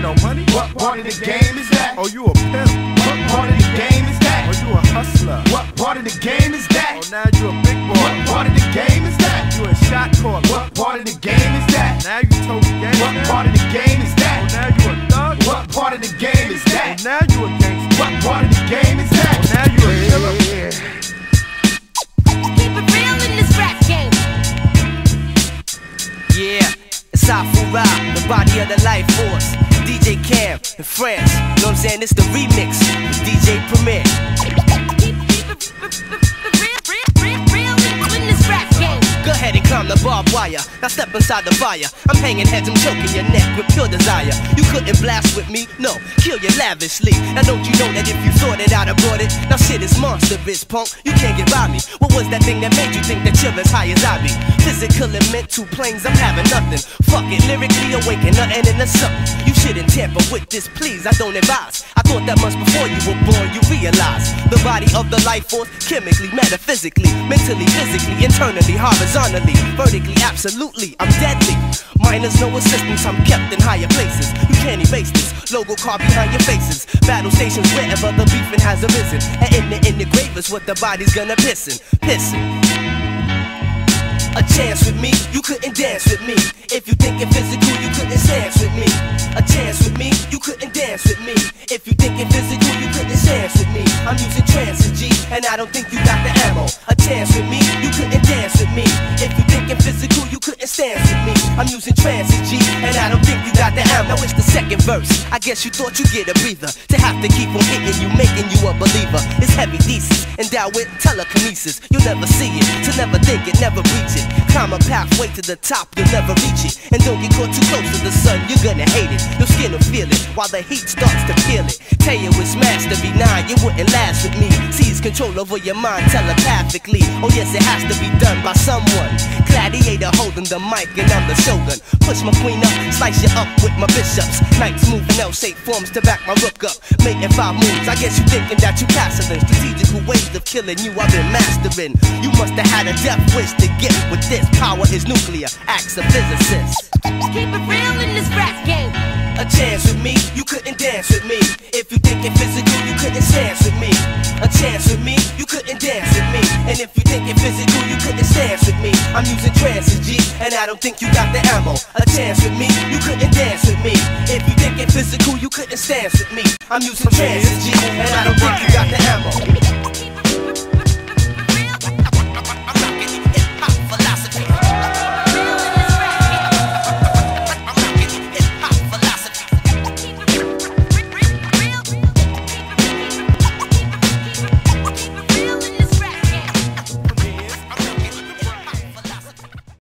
no money? What part of the game is that? Oh, you a pimp. What part of the game is that? Oh, you a hustler. What part of the game is that? Oh, now you a big boy. What part of the game is that? You a shot caller. What part of the game is that? Now you told gangster. What part of the game is Oh, that? now you a thug. What part of the game is Oh, that? now you a gangster. What part of the game is that? Oh, now you a killer. Keep it real in this rap game. Yeah, it's Afu Ra, the body of the life force. DJ Cam in France, you know what I'm saying? It's the remix with DJ Premier. Keep it real in this rap game. Go ahead and climb the barbed wire. Now step inside the fire. I'm hanging heads, I'm choking your neck with pure desire. You couldn't blast with me, no, kill you lavishly. Now don't you know that if you thought it, I'd have brought it. Now shit is monstrous, punk, you can't get by me. What was that thing that made you think that you're as high as I be? Physical and mental planes, I'm having nothing. Fuck it, lyrically awaken, nothing in the sun. You shouldn't tamper with this, please, I don't advise. I thought that much before you were born, you realize the body of the life force, chemically, metaphysically, mentally, physically, internally, horizontally, vertically, absolutely, I'm deadly. Minus no assistance, I'm kept in higher places. You can't erase this logo car behind your faces. Battle stations wherever the beefing has arisen. And in the grave is what the body's gonna pissin'. A chance with me, you couldn't dance with me. If you thinking physical, you couldn't dance with me. A chance with me, you couldn't dance with me. If you thinking physical, you couldn't dance with me. I'm using transit G, and I don't think you got the ammo. A chance with me, you couldn't dance with me. If you thinking physical, you couldn't dance with me. I'm using transit G, and I don't think you got the ammo. Now it's the second verse. I guess you thought you'd get a breather. To have to keep on hitting you, making you a believer. It's heavy thesis, endowed with telekinesis. You'll never see it, to never think it, never reach it. Climb a pathway to the top, you'll never reach it. And don't get caught too close to the sun, you're gonna hate it. Your skin will feel it, while the heat starts to peel it. Tell you it's master B9, you wouldn't last with me. Seize control over your mind telepathically. Oh yes, it has to be done by someone. Gladiator holding the mic and I'm the shogun. Push my queen up, slice you up with my bishops. Knights moving L-shaped forms to back my rook up. Making 5 moves, I guess you thinking that you castling. Strategical ways of killing you I've been mastering. You must have had a death wish to get with this. Power is nuclear, acts of physicists. Keep it real in this rap game. A chance with me, you couldn't dance with me. If you thinking physical, you couldn't dance with me. A chance with me, you couldn't dance with me. And if you thinking physical, you couldn't dance with me. I'm using transit G, and I don't think you got the ammo. A chance with me, you couldn't dance with me. If you thinking physical, you couldn't dance with me. I'm using transit G, and I don't think you got the ammo.